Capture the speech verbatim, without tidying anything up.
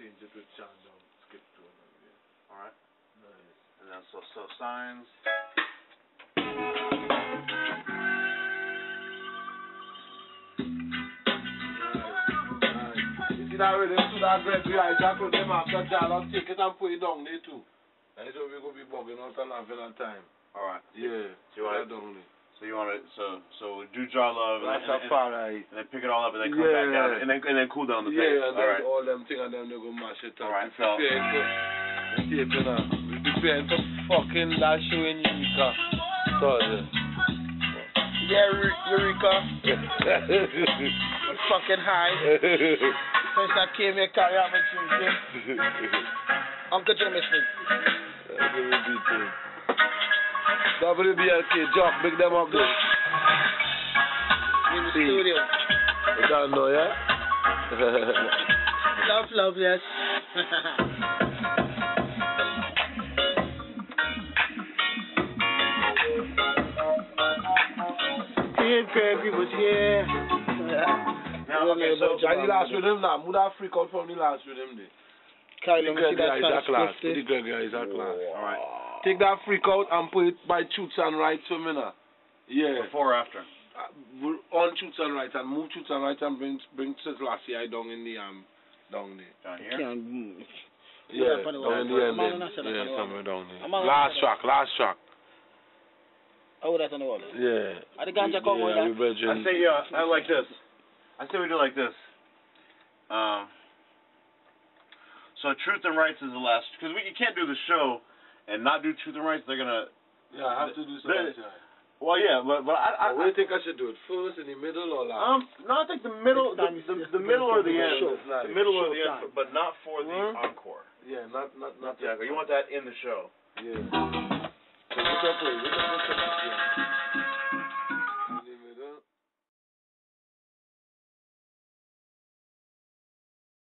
change it with Chandon, skip tone. Yeah. Alright. Nice. And then so so signs. You see that way, them two that Gregory hijack with them after Charlotte take it and put it down there too. And so we're going to be bugging out and having a time. Alright. Yeah. So you want it down there. So you want to, so, so do Jar Love and, That's and, a far right. and then pick it all up and then come yeah. back down and then and then cool down the pace. Yeah, and then alright. all them things and then they go mash it up. Alright, We're so. preparing for, we're preparing for fucking that show in Eureka. Thursday. Yeah, Eureka. I'm fucking high. Since I came here, carry on my drinking. Uncle Jameson. W B L K, Jock, big them up, though. In the studio. You don't know, yeah? Love, love, yes. Hey, Gregory was here. Now, okay, so. I the last with him now. Would I freak out from the last with him, there? Carry on, see that class. Put the Gregory is our class. Alright. Take that freak out and put it by Chutes and Rights for me now. Yeah. Before or after? Uh, on Chutes and Rights and move Chutes and Rights and bring bring Selassie I down in the um down there. Down here? Can't move. Yeah, down in the end. Yeah, somewhere down there. Last track, last track. Oh, that's on the wall. Yeah. Are the ganja come with that? I say yeah, I like this. I say we do like this. Um. So Truth and Rights is the last, because we you can't do the show and not do Truth and Rights. They're gonna. Yeah, I have to do something. Well, yeah, but but I. I what do you think I should do it first, in the middle, or last? Um, no, I think the middle, the, the, the middle or the end, the middle or the end, but not for the huh? encore. Yeah, not not not. Yeah, you want that in the show. Yeah. So what's up, what's up, what's up?